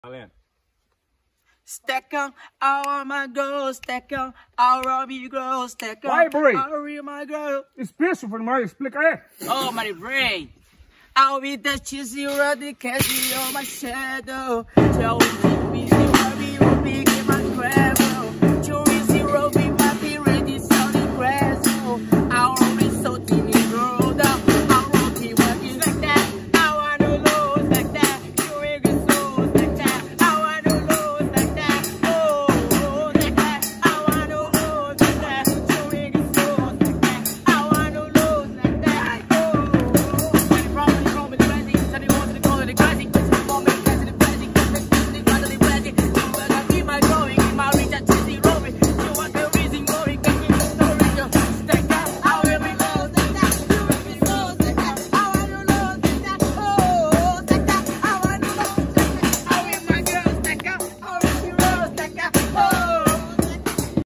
Valendo. Stack on all my girls, stack on all my girls, stack on all my girls. Espírito, mais explica aí. Oh, my brain. I'll be the cheesy, run the candy on my shadow. Tell me,